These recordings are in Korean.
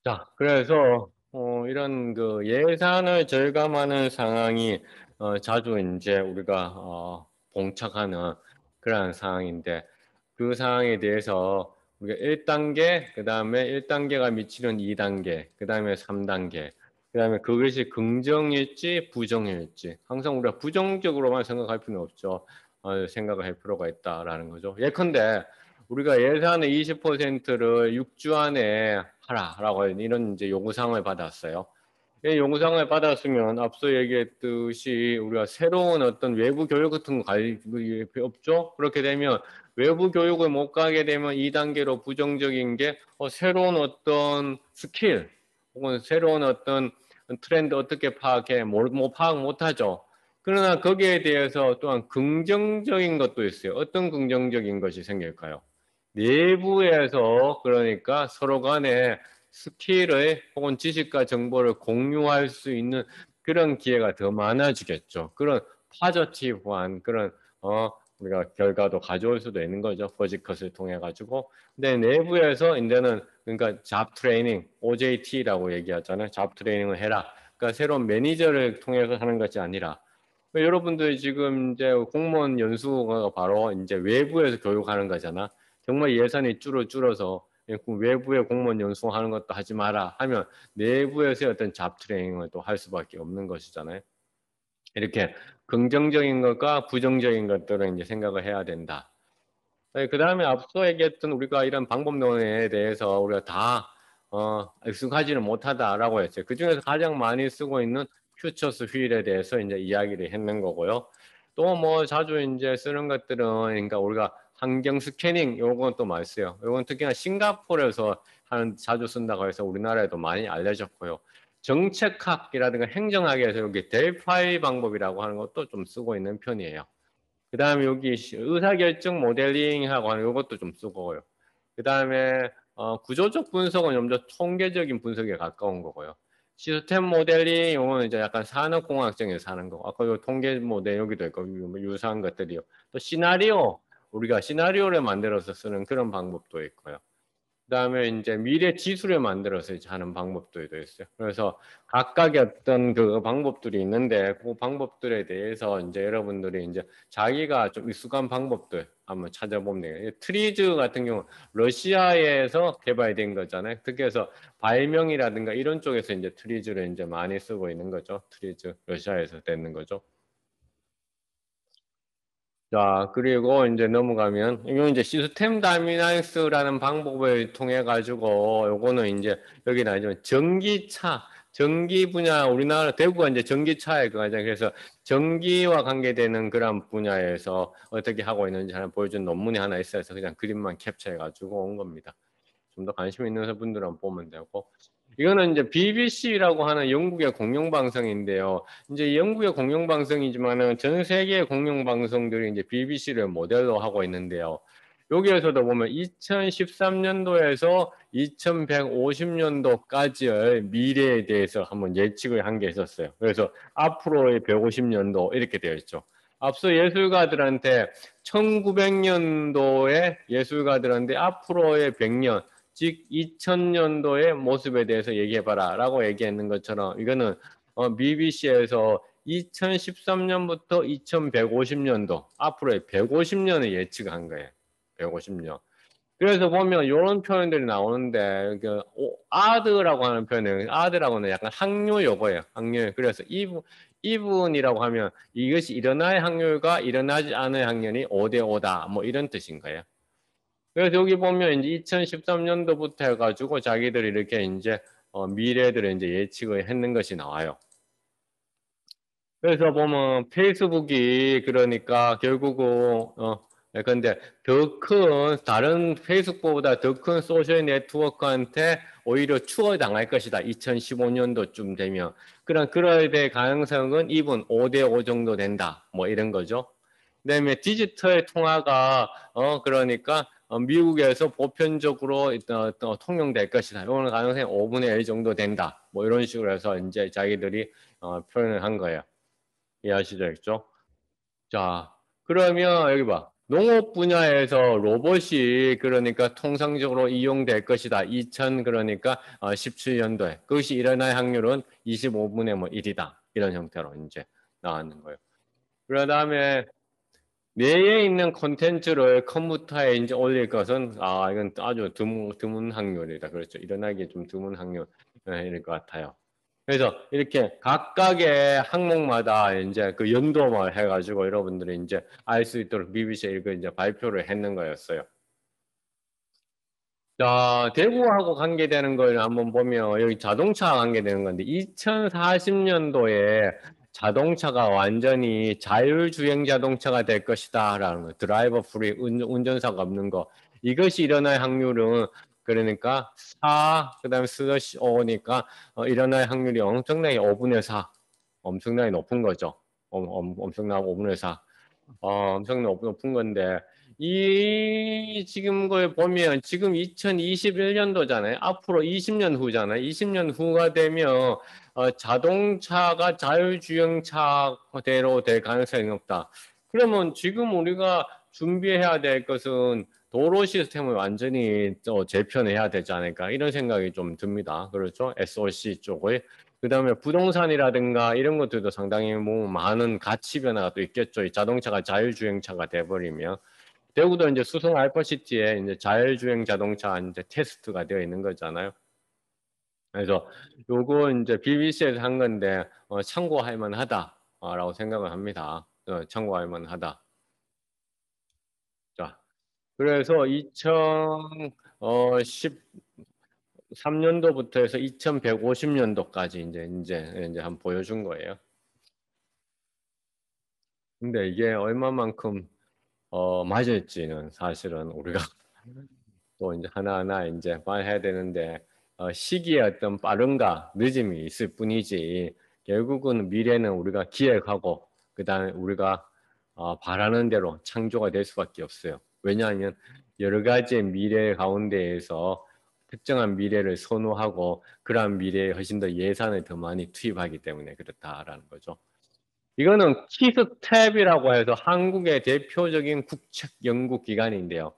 자, 그래서 이런 그 예산을 절감하는 상황이 자주 이제 우리가 봉착하는 그러한 상황인데 그 상황에 대해서 우리가 1단계, 그다음에 1단계가 미치는 2단계, 그다음에 3단계, 그다음에 그것이 긍정일지 부정일지 항상 우리가 부정적으로만 생각할 필요는 없죠. 생각을 할 필요가 있다라는 거죠. 예컨대 우리가 예산의 20%를 6주 안에 하라라고 이런 이제 요구사항을 받았어요. 이 요구사항을 받았으면 앞서 얘기했듯이 우리가 새로운 어떤 외부 교육 같은 거 갈 없죠? 그렇게 되면 외부 교육을 못 가게 되면 2단계로 부정적인 게 새로운 어떤 스킬 혹은 새로운 어떤 트렌드 어떻게 파악해? 뭐 파악 못하죠. 그러나 거기에 대해서 또한 긍정적인 것도 있어요. 어떤 긍정적인 것이 생길까요? 내부에서 그러니까 서로 간에 스킬을 혹은 지식과 정보를 공유할 수 있는 그런 기회가 더 많아지겠죠. 그런 파저티브한 그런 우리가 결과도 가져올 수도 있는 거죠. 버즈컷을 통해 가지고. 근데 내부에서 이제는 그러니까 잡 트레이닝, OJT라고 얘기하잖아요. 잡 트레이닝을 해라. 그러니까 새로운 매니저를 통해서 하는 것이 아니라 여러분들이 지금 이제 공무원 연수가 바로 이제 외부에서 교육하는 거잖아. 정말 예산이 줄어서 외부에 공무원 연수하는 것도 하지 마라 하면 내부에서 어떤 잡 트레이닝을 또 할 수밖에 없는 것이잖아요. 이렇게 긍정적인 것과 부정적인 것들을 이제 생각을 해야 된다. 그 다음에 앞서 얘기했던 우리가 이런 방법론에 대해서 우리가 다 익숙하지는 못하다라고 했어요. 그 중에서 가장 많이 쓰고 있는 퓨처스 휠에 대해서 이제 이야기를 했는 거고요. 또 뭐 자주 이제 쓰는 것들은 그러니까 우리가 환경 스캐닝 요건 또 많이 써요. 요건 특히나 싱가포르에서 자주 쓴다고 해서 우리나라에도 많이 알려졌고요. 정책학이라든가 행정학에서 여기 델파이 방법이라고 하는 것도 좀 쓰고 있는 편이에요. 그 다음에 여기 의사결정 모델링하고 하는 이것도 좀 쓰고요. 그 다음에 구조적 분석은 좀 더 통계적인 분석에 가까운 거고요. 시스템 모델링 이거는 이제 약간 산업공학적에서 하는 거고 아까 요 통계 모델 여기도 있고 유사한 것들이요. 또 시나리오 우리가 시나리오를 만들어서 쓰는 그런 방법도 있고요. 그다음에 이제 미래 지수를 만들어서 이제 하는 방법들도 있어요. 그래서 각각의 어떤 그 방법들이 있는데 그 방법들에 대해서 이제 여러분들이 이제 자기가 좀 익숙한 방법들 한번 찾아보면 돼요. 트리즈 같은 경우 러시아에서 개발된 거잖아요. 특히 해서 발명이라든가 이런 쪽에서 이제 트리즈를 이제 많이 쓰고 있는 거죠. 트리즈 러시아에서 되는 거죠. 자, 그리고 이제 넘어가면, 이건 이제 시스템 다미나믹스라는 방법을 통해 가지고, 요거는 이제 여기 나오지만 전기차, 전기 분야, 우리나라 대구가 이제 전기차에 그거죠. 그래서 전기와 관계되는 그런 분야에서 어떻게 하고 있는지 하나 보여준 논문이 하나 있어서 그냥 그림만 캡처해 가지고 온 겁니다. 좀 더 관심 있는 분들은 보면 되고. 이거는 이제 BBC라고 하는 영국의 공영방송인데요. 이제 영국의 공영방송이지만은 전 세계의 공영방송들이 이제 BBC를 모델로 하고 있는데요. 여기에서도 보면 2013년도에서 2150년도까지의 미래에 대해서 한번 예측을 한 게 있었어요. 그래서 앞으로의 150년도 이렇게 되어 있죠. 앞서 예술가들한테 1900년도에 예술가들한테 앞으로의 100년 즉 2000년도의 모습에 대해서 얘기해봐라 라고 얘기했는 것처럼 이거는 BBC에서 2013년부터 2150년도 앞으로의 150년을 예측한 거예요. 150년. 그래서 보면 이런 표현들이 나오는데 그 아드라고 하는 표현은 아드라고는 약간 확률 요거예요. 확률. 그래서 이분이라고 하면 이것이 일어날 확률과 일어나지 않을 확률이 5대 5다. 뭐 이런 뜻인 거예요. 그래서 여기 보면 이제 2013년도부터 해가지고 자기들이 이렇게 이제 미래들을 이제 예측을 했는 것이 나와요. 그래서 보면 페이스북이 그러니까 결국은 근데 더 큰 다른 페이스북보다 더 큰 소셜 네트워크한테 오히려 추월당할 것이다. 2015년도쯤 되면 그럴 때 가능성은 2분 5대 5 정도 된다. 뭐 이런 거죠. 그다음에 디지털 통화가 그러니까 미국에서 보편적으로 통용될 것이다. 이거는 가능성이 5분의 1 정도 된다. 뭐 이런 식으로 해서 이제 자기들이 표현을 한 거예요. 이해하시죠? 자, 그러면 여기 봐. 농업 분야에서 로봇이 그러니까 통상적으로 이용될 것이다. 2000 그러니까 17년도에 그것이 일어날 확률은 25분의 뭐 1이다. 이런 형태로 이제 나왔는 거예요. 그 다음에 뇌에 있는 콘텐츠를 컴퓨터에 이제 올릴 것은 이건 아주 드문 확률이다. 그렇죠. 일어나기 좀 드문 확률일 것 같아요. 그래서 이렇게 각각의 항목마다 이제 그 연도만 해가지고 여러분들이 이제 알 수 있도록 BBC에 이거 이제 발표를 했는 거였어요. 자, 대구하고 관계되는 걸 한번 보면 여기 자동차 관계되는 건데 2040년도에 자동차가 완전히 자율주행 자동차가 될 것이다 라는 거. 드라이버 프리 운전사가 없는 거. 이것이 일어날 확률은 그러니까 4 그다음에 슬러시 5니까 일어날 확률이 엄청나게 5분의 4 엄청나게 높은 거죠. 엄청나게 5분의 4 엄청나게 높은 건데 이 지금 걸 보면 지금 2021년도잖아요. 앞으로 20년 후잖아요. 20년 후가 되면 자동차가 자율주행차대로 될 가능성이 높다. 그러면 지금 우리가 준비해야 될 것은 도로 시스템을 완전히 재편해야 되지 않을까 이런 생각이 좀 듭니다. 그렇죠? SOC 쪽을. 그 다음에 부동산이라든가 이런 것들도 상당히 뭐 많은 가치 변화가 또 있겠죠. 이 자동차가 자율주행차가 돼버리면. 대구도 이제 수성 알파시티에 이제 자율주행 자동차 이제 테스트가 되어 있는 거잖아요. 그래서 요거 이제 BBC에서 한 건데 참고할 만하다라고 생각을 합니다. 참고할 만하다. 자, 그래서 2013년도부터 해서 2150년도까지 이제 한번 보여준 거예요. 근데 이게 얼마만큼 맞을지는 사실은 우리가 또 이제 하나하나 이제 말해야 되는데 시기에 어떤 빠른가 늦음이 있을 뿐이지 결국은 미래는 우리가 기획하고 그다음에 우리가 바라는 대로 창조가 될 수밖에 없어요. 왜냐하면 여러 가지의 미래 가운데에서 특정한 미래를 선호하고 그러한 미래에 훨씬 더 예산을 더 많이 투입하기 때문에 그렇다라는 거죠. 이거는 키스텝이라고 해서 한국의 대표적인 국책 연구 기관인데요.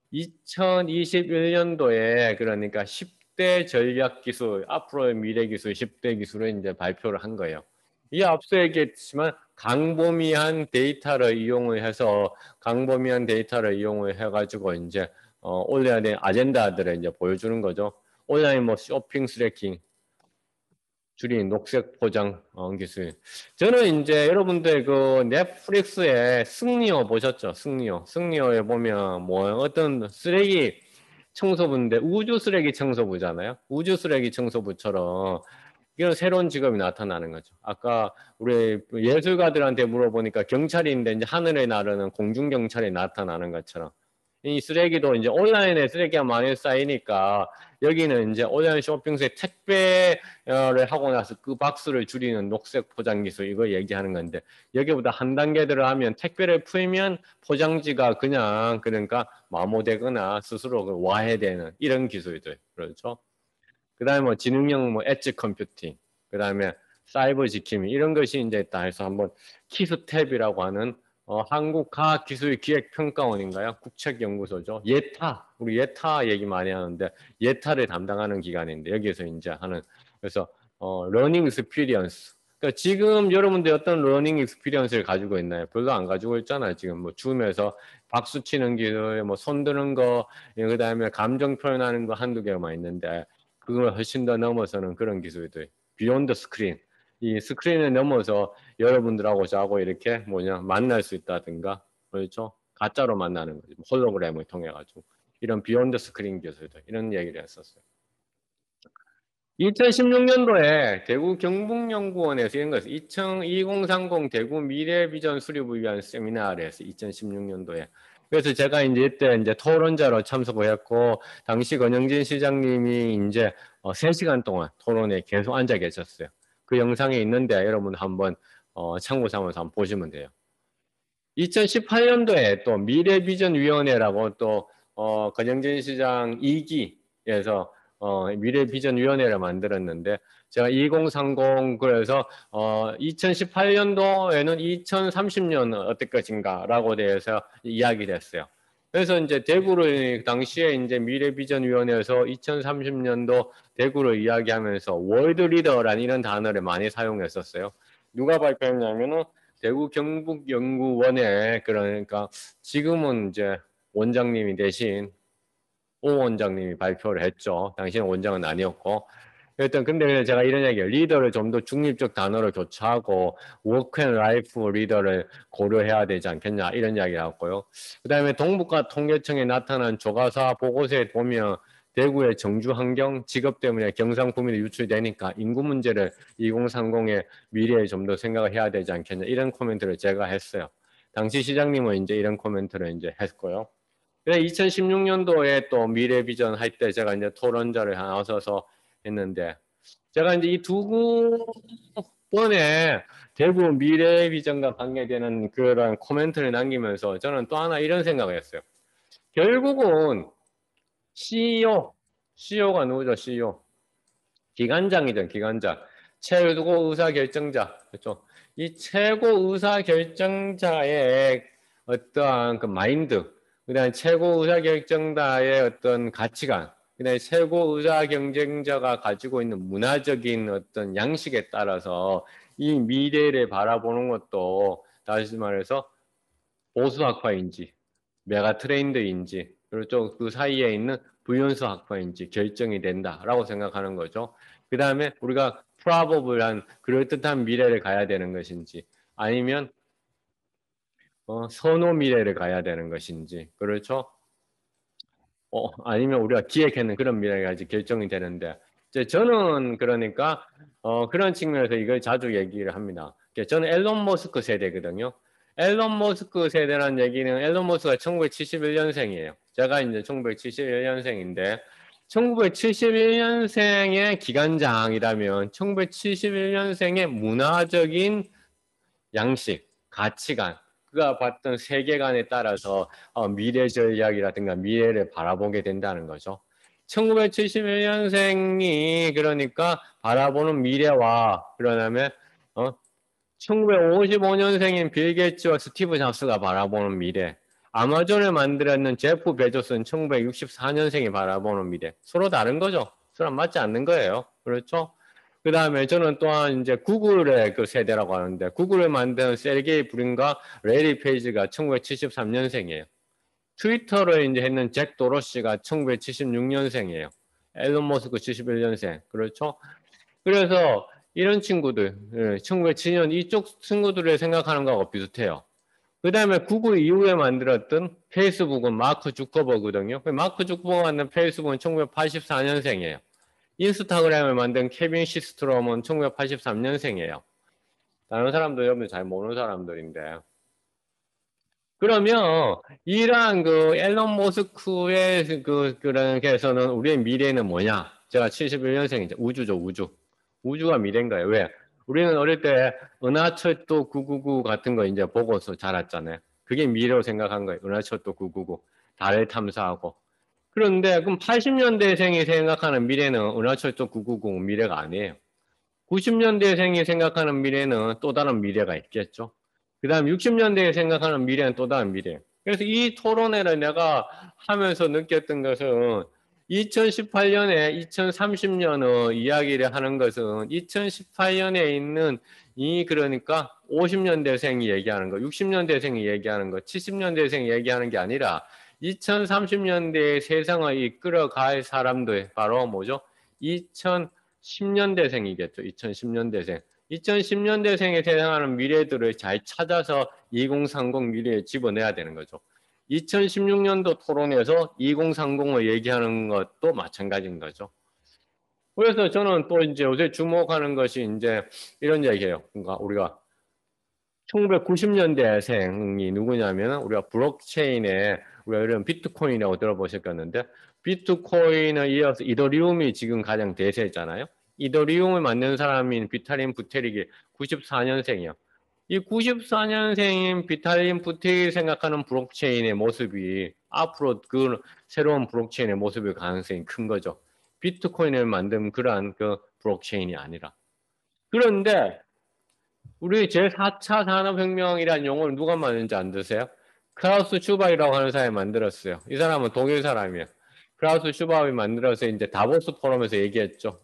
2021년도에 그러니까 10대 전략 기술, 앞으로의 미래 기술 10대 기술을 이제 발표를 한 거예요. 이 앞서 얘기했지만 광범위한 데이터를 이용을 해서 광범위한 데이터를 이용을 해가지고 이제 올려야 될 아젠다들을 이제 보여주는 거죠. 온라인 뭐 쇼핑 트래킹, 줄인 녹색 포장 기술. 저는 이제 여러분들 그 넷플릭스에 승리호 보셨죠? 승리호. 승리호에 보면 뭐 어떤 쓰레기 청소부인데 우주 쓰레기 청소부잖아요. 우주 쓰레기 청소부처럼 이런 새로운 직업이 나타나는 거죠. 아까 우리 예술가들한테 물어보니까 경찰인데 이제 하늘에 나르는 공중 경찰이 나타나는 것처럼 이 쓰레기도 이제 온라인에 쓰레기가 많이 쌓이니까 여기는 이제 온라인 쇼핑몰에 택배를 하고 나서 그 박스를 줄이는 녹색 포장 기술 이거 얘기하는 건데 여기보다 한 단계 들어가면 택배를 풀면 포장지가 그냥 그러니까 마모되거나 스스로 와해되는 이런 기술들 그렇죠. 그다음에 뭐 지능형 뭐 엣지 컴퓨팅 그다음에 사이버 지킴이 이런 것이 이제 있다 해서 한번 키스텝이라고 하는 한국과학기술기획평가원인가요? 국책연구소죠. 예타, 우리 예타 얘기 많이 하는데 예타를 담당하는 기관인데 여기에서 이제 하는 그래서 러닝 익스피리언스. 그러니까 지금 여러분들 어떤 러닝 익스피리언스를 가지고 있나요? 별로 안 가지고 있잖아요. 지금 뭐 줌에서 박수 치는 기술, 뭐 손 드는 거, 그다음에 감정 표현하는 거 한두 개만 있는데 그걸 훨씬 더 넘어서는 그런 기술들. 비욘드 스크린. 이 스크린을 넘어서 여러분들하고 저하고 이렇게 뭐냐 만날 수 있다든가 그렇죠? 가짜로 만나는 거죠. 홀로그램을 통해 가지고 이런 비욘드 스크린 기술들 이런 얘기를 했었어요. 2016년도에 대구 경북연구원에서 이런 거였어요. 2030 대구 미래비전 수립을 위한 세미나를 했어요. 2016년도에. 그래서 제가 이제 이때 이제 토론자로 참석을 했고 당시 권영진 시장님이 이제 3시간 동안 토론에 계속 앉아 계셨어요. 그 영상에 있는데 여러분 한번 참고 삼아서 한번 보시면 돼요. 2018년도에 또 미래비전위원회라고 또 권영진 시장 2기에서 미래비전위원회를 만들었는데 제가 2030 그래서 2018년도에는 2030년 어떨 것인가라고 대해서 이야기를 했어요. 그래서 이제 대구를 당시에 이제 미래비전위원회에서 2030년도 대구를 이야기하면서 월드 리더라는 이런 단어를 많이 사용했었어요. 누가 발표했냐면은 대구 경북연구원에 그러니까 지금은 이제 원장님이 대신 오 원장님이 발표를 했죠. 당시는 원장은 아니었고. 일단 근데 제가 이런 얘기예요. 리더를 좀 더 중립적 단어로 교체하고 워크 앤 라이프 리더를 고려해야 되지 않겠냐 이런 이야기 나왔고요. 그 다음에 동북아 통계청에 나타난 조가사 보고서에 보면 대구의 정주 환경, 직업 때문에 경상구민이 유출되니까 인구 문제를 2030의 미래에 좀 더 생각을 해야 되지 않겠냐 이런 코멘트를 제가 했어요. 당시 시장님은 이제 이런 코멘트를 이제 했고요. 2016년도에 또 미래 비전 할 때 제가 이제 토론자를 나서서 했는데 제가 이제 이 두 번에 대구 미래 비전과 관계되는 그런 코멘트를 남기면서 저는 또 하나 이런 생각을 했어요. 결국은 CEO가 누구죠? CEO. 기관장이죠, 기관장. 최고 의사 결정자. 그렇죠? 이 최고 의사 결정자의 어떠한 그 마인드, 그다음에 최고 의사 결정자의 어떤 가치관, 그다음에 최고 의사 경쟁자가 가지고 있는 문화적인 어떤 양식에 따라서 이 미래를 바라보는 것도 다시 말해서 보수 학파인지 메가 트렌드인지 그리고 그 사이에 있는 부연수 학파인지 결정이 된다라고 생각하는 거죠. 그 다음에 우리가 프라버블한 그럴듯한 미래를 가야 되는 것인지 아니면 선호 미래를 가야 되는 것인지 그렇죠. 아니면 우리가 기획하는 그런 미래가 이제 결정이 되는데 이제 저는 그러니까 그런 측면에서 이걸 자주 얘기를 합니다. 저는 앨런 머스크 세대거든요. 앨런 머스크 세대라는 얘기는 앨런 머스크가 1971년생이에요. 제가 이제 1971년생인데 1971년생의 기관장이라면 1971년생의 문화적인 양식, 가치관, 그가 봤던 세계관에 따라서 미래 전략이라든가 미래를 바라보게 된다는 거죠. 1971년생이 그러니까 바라보는 미래와 그러면 1955년생인 빌 게이츠와 스티브 잡스가 바라보는 미래, 아마존을 만들었는 제프 베조스는 1964년생이 바라보는 미래, 서로 다른 거죠. 서로 맞지 않는 거예요. 그렇죠? 그 다음에 저는 또한 이제 구글의 그 세대라고 하는데 구글을 만든 세르게이 브린과 레리 페이지가 1973년생이에요. 트위터를 이제 했는 잭 도로시가 1976년생이에요. 앨런 머스크 71년생. 그렇죠? 그래서 이런 친구들, 1907년 이쪽 친구들을 생각하는 거하고 비슷해요. 그 다음에 구글 이후에 만들었던 페이스북은 마크 주커버거든요. 마크 주커버가 만든 페이스북은 1984년생이에요. 인스타그램을 만든 케빈 시스트롬은 1983년생이에요. 다른 사람들 여러분 잘 모르는 사람들인데. 그러면 이러한 그 앨런 머스크의 그런 게서는 우리의 미래는 뭐냐? 제가 71년생이죠. 우주죠, 우주. 우주가 미래인 거예요. 왜? 우리는 어릴 때 은하철도 999 같은 거 이제 보고서 자랐잖아요. 그게 미래로 생각한 거예요. 은하철도 999. 달을 탐사하고. 그런데 그럼 80년대생이 생각하는 미래는 은하철도 999 미래가 아니에요. 90년대생이 생각하는 미래는 또 다른 미래가 있겠죠. 그 다음 60년대에 생각하는 미래는 또 다른 미래. 그래서 이 토론회를 내가 하면서 느꼈던 것은 2018년에 2030년의 이야기를 하는 것은 2018년에 있는 이 그러니까 50년대생이 얘기하는 거, 60년대생이 얘기하는 거, 70년대생이 얘기하는 게 아니라 2030년대의 세상을 이끌어갈 사람들 바로 뭐죠? 2010년대생이겠죠. 2010년대생. 2010년대생이 세상하는 미래들을 잘 찾아서 2030 미래에 집어내야 되는 거죠. 2016년도 토론에서 2030을 얘기하는 것도 마찬가지인 거죠. 그래서 저는 또 이제 요새 주목하는 것이 이제 이런 얘기예요. 그러니까 우리가 1990년대생이 누구냐면 우리가 블록체인에 우리가 이런 비트코인이라고 들어보셨겠는데 비트코인에 이어서 이더리움이 지금 가장 대세잖아요. 이더리움을 만든 사람인 비탈린 부테릭이 94년생이요. 이 94년생인 비탈린 부테릭이 생각하는 블록체인의 모습이 앞으로 그 새로운 블록체인의 모습일 가능성이 큰 거죠. 비트코인을 만든 그러한 그 블록체인이 아니라. 그런데 우리 제4차 산업혁명이라는 용어를 누가 만든지 안 드세요? 크라우스 슈바이라고 하는 사람이 만들었어요. 이 사람은 독일 사람이에요. 크라우스 슈바이 만들어서 이제 다보스 포럼에서 얘기했죠.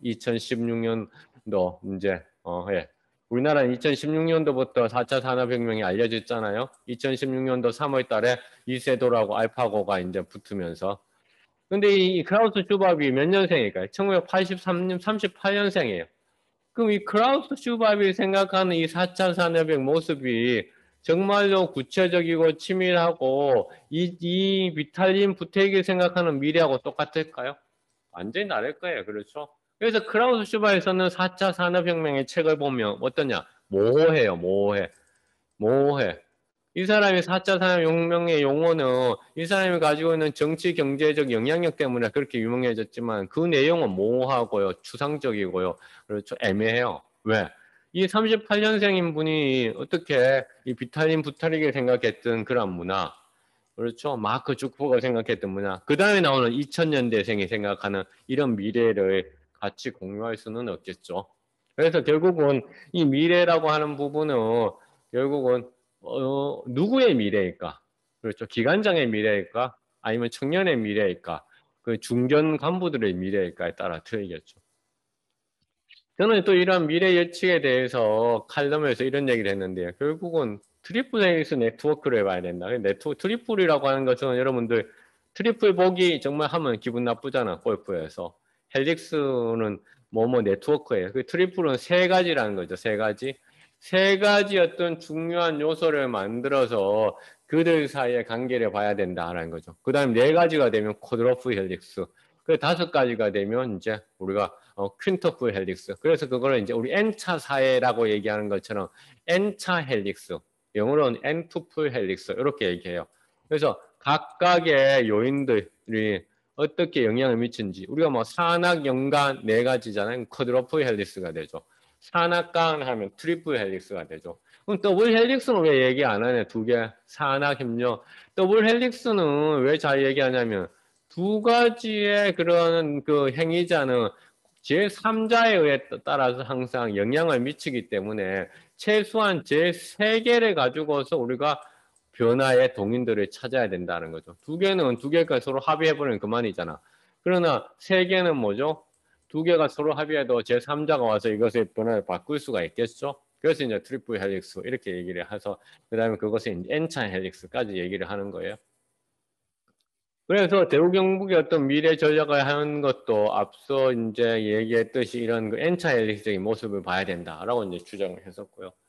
2016년도 이제 예. 우리나라는 2016년도부터 4차 산업혁명이 알려졌잖아요. 2016년도 3월 달에 이세돌하고 알파고가 이제 붙으면서. 근데 이 크라우스 슈바비 몇 년생일까요? 1983년, 38년생이에요. 그럼 이 크라우스 슈밥이 생각하는 이 4차 산업의 모습이 정말로 구체적이고 치밀하고 이 비탈린 부테기 생각하는 미래하고 똑같을까요? 완전히 다를 거예요. 그렇죠? 그래서 크라우스 슈바에서는 4차 산업혁명의 책을 보면 어떠냐? 모호해요. 모호해. 모호해. 이 사람이 4차 산업혁명의 용어는 이 사람이 가지고 있는 정치 경제적 영향력 때문에 그렇게 유명해졌지만 그 내용은 모호하고요. 추상적이고요. 그렇죠. 애매해요. 왜? 이 38년생인 분이 어떻게 이 비탈린 부타릭을 생각했던 그런 문화, 그렇죠. 마크 주커버가 생각했던 문화, 그 다음에 나오는 2000년대생이 생각하는 이런 미래를 같이 공유할 수는 없겠죠. 그래서 결국은 이 미래라고 하는 부분은 결국은 누구의 미래일까? 그렇죠. 기관장의 미래일까? 아니면 청년의 미래일까? 그 중견 간부들의 미래일까에 따라 틀리겠죠. 저는 또 이런 미래 예측에 대해서 칼럼에서 이런 얘기를 했는데요. 결국은 트리플 헬릭스 네트워크를 해봐야 된다. 트리플이라고 하는 것은 여러분들 트리플 보기 정말 하면 기분 나쁘잖아. 골프에서. 헬릭스는 뭐뭐 네트워크예요. 그 트리플은 세 가지라는 거죠. 세 가지. 세 가지 어떤 중요한 요소를 만들어서 그들 사이의 관계를 봐야 된다라는 거죠. 그 다음에 네 가지가 되면 쿼드러플 헬릭스. 그 다섯 가지가 되면 이제 우리가 퀸터플 헬릭스. 그래서 그거를 이제 우리 N차 사회라고 얘기하는 것처럼 N차 헬릭스. 영어로는 N2풀 헬릭스. 이렇게 얘기해요. 그래서 각각의 요인들이 어떻게 영향을 미치는지 우리가 뭐 산악, 연간 네 가지잖아요. 쿼드러플 헬릭스가 되죠. 산악간 하면 트리플 헬릭스가 되죠. 그럼 더블 헬릭스는 왜 얘기 안 하냐? 두 개. 산악, 협력. 더블 헬릭스는 왜 잘 얘기하냐면 두 가지의 그런 그 행위자는 제3자에 의해 따라서 항상 영향을 미치기 때문에 최소한 제3개를 가지고서 우리가 변화의 동인들을 찾아야 된다는 거죠. 두 개는 두 개가 서로 합의해버리면 그만이잖아. 그러나 세 개는 뭐죠? 두 개가 서로 합의해도 제3자가 와서 이것의 변화를 바꿀 수가 있겠죠? 그래서 이제 트리플 헬릭스 이렇게 얘기를 해서 그 다음에 그것을 이제 N차 헬릭스까지 얘기를 하는 거예요. 그래서 대우경북의 어떤 미래 전략을 하는 것도 앞서 이제 얘기했듯이 이런 그 N차 헬릭스적인 모습을 봐야 된다라고 이제 주장을 했었고요.